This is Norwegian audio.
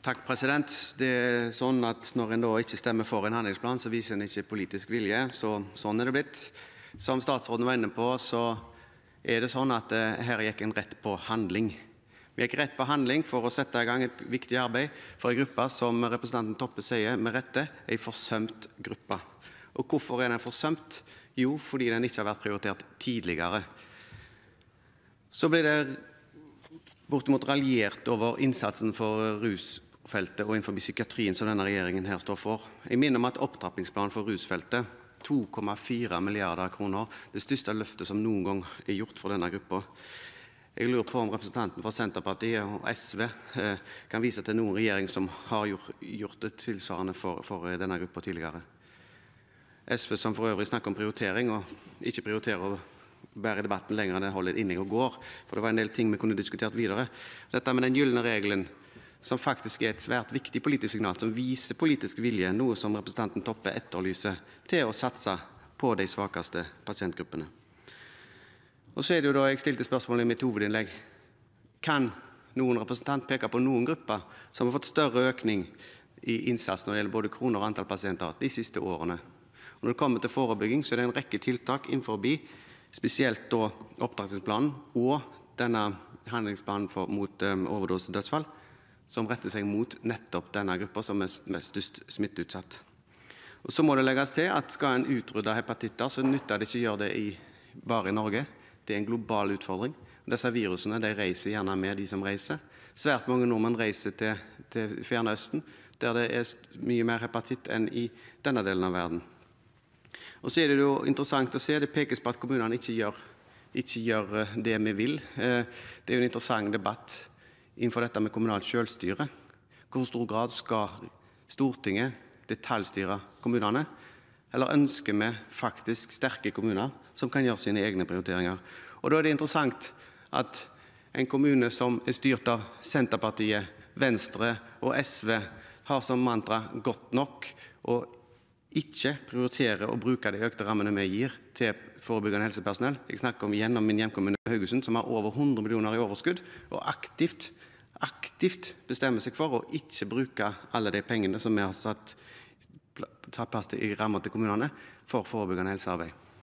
Takk, president. Det sånn at når en da ikke stemmer for en handlingsplan, så viser en ikke politisk vilje. Sånn det blitt. Som statsråden var inne på, så det sånn at her gikk en rett på handling. Vi gikk rett på handling for å sette i gang et viktig arbeid for en gruppe som representanten Toppe sier med rette, en forsømt gruppe. Og hvorfor den forsømt? Jo, fordi den ikke har vært prioritert tidligere. Så blir det bortimot raljert over innsatsen for rusfeltet og innenfor psykiatrien som denne regjeringen her står for. Jeg minner om at opptrappingsplanen for rusfeltet, 2,4 milliarder kroner, det største løftet som noen gang gjort for denne gruppa. Jeg lurer på om representanten fra Senterpartiet og SV kan vise til noen regjering som har gjort det tilsvarende for denne gruppa tidligere. SV som for øvrig snakker om prioritering og ikke prioriterer å bære debatten lenger enn det holder inne og går, for det var en del ting vi kunne diskutert videre. Dette med den gylne regelen, som faktisk et svært viktig politisk signal, som viser politisk vilje, noe som representanten Toppe etterlyser til å satse på de svakeste pasientgruppene. Og så det jo da jeg stilte spørsmålet i mitt hovedinnlegg. Kan noen representant peke på noen grupper som har fått større økning i innsats når det gjelder både kroner og antall pasienter de siste årene? Og når det kommer til forebygging, så det en rekke tiltak innenfor spesielt da opptrappingsplanen og denne handlingsplanen mot overdosedødsfall, som retter seg mot nettopp denne gruppa som mest smitteutsatt. Og så må det legges til at skal en utrydde hepatitter, så nytter det ikke å gjøre det bare i Norge. Det en global utfordring. Disse virusene de reiser gjerne med de som reiser. Svært mange nordmenn reiser til Fjerne Østen, der det mye mer hepatitt enn i denne delen av verden. Og så det jo interessant å se, det pekes på at kommunene ikke gjør det vi vil. Det jo en interessant debatt innenfor dette med kommunalt selvstyre. Hvor stor grad skal Stortinget detaljstyre kommunene? Eller ønsker vi faktisk sterke kommuner som kan gjøre sine egne prioriteringer? Og da det interessant at en kommune som styrt av Senterpartiet, Venstre og SV har som mantra godt nok og ikke prioriterer å bruke de økte rammene vi gir til forebyggende helsepersonell. Jeg snakker igjen om min hjemkommune Haugesund, som har over 100 millioner i overskudd, og aktivt bestemmer seg for å ikke bruke alle de pengene som vi har tatt plass til i rammer til kommunene for forebyggende helsearbeid.